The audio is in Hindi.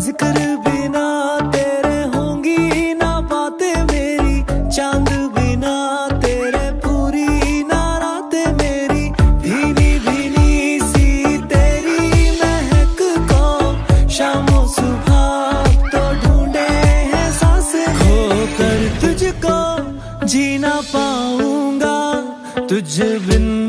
जिक्र बिना तेरे होंगी ना बातें मेरी, चांद बिना तेरे पूरी ना रातें मेरी, भीनी भीनी सी तेरी महक को शामों सुबह तो ढूंढे हैं सांसें, खोकर तुझको जी ना पाऊंगा तुझ बिन।